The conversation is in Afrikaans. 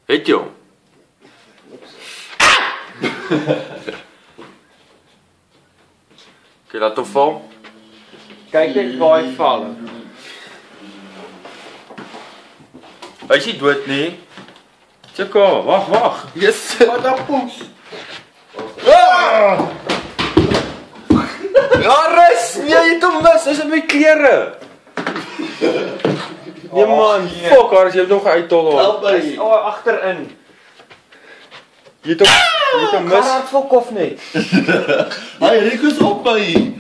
Het jy hom? Oké, laat hom val. Kyk net waar hy val. Hy is nie dood nie. Tjekka, wag. Yes. Wat dan poes? Ja, rus! Nee, jy het hom mis, is in my klere. Nee man, fuck haar, as jy het nog uittol hoor. Hy is al agterin. Jy het hom mis. Hard vol kof net. Hy Rico is op by.